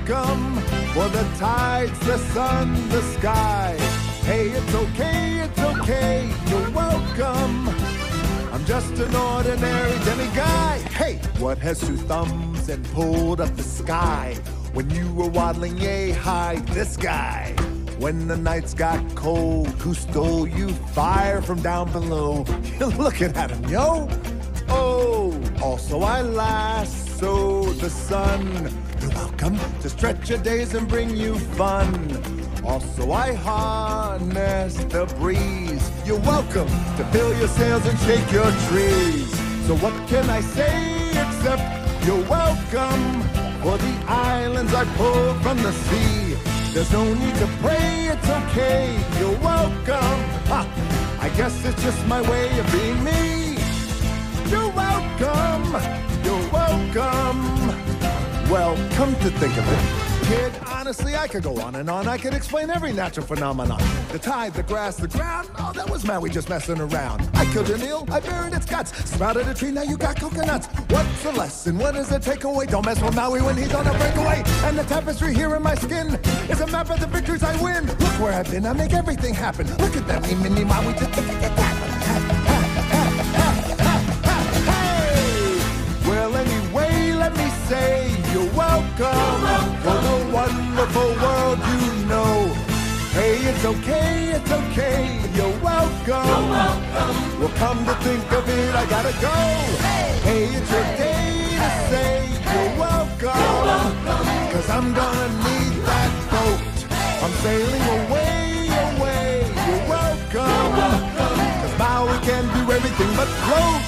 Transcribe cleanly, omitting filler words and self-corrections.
welcome. For the tides, the sun, the sky. Hey, it's okay, you're welcome. I'm just an ordinary demiguy. Hey, what has two thumbs and pulled up the sky? When you were waddling yay high, this guy. When the nights got cold, who stole you fire from down below? You're looking at him, yo. Oh, also I lasso the sun. You're welcome to stretch your days and bring you fun. Also I harness the breeze. You're welcome to fill your sails and shake your trees. So what can I say except you're welcome for the islands I pulled from the sea. There's no need to pray, it's okay, you're welcome. Ha, I guess it's just my way of being me. You're welcome, you're welcome. Well, come to think of it, kid, honestly, I could go on and on. I could explain every natural phenomenon. The tide, the grass, the ground. Oh, that was Maui just messing around. I killed an eel, I buried its guts. Sprouted a tree, now you got coconuts. What's the lesson? What is the takeaway? Don't mess with Maui when he's on a breakaway. And the tapestry here in my skin is a map of the victories I win. Look where I've been, I make everything happen. Look at that, me, mini Maui, just look at that. Say you're welcome for the wonderful world you know. Hey, it's okay, you're welcome. Well, come to think of it, I gotta go. Hey, it's your day to say you're welcome. Cause I'm gonna need that boat. I'm sailing away, you're welcome. Cause Maui can do everything but float.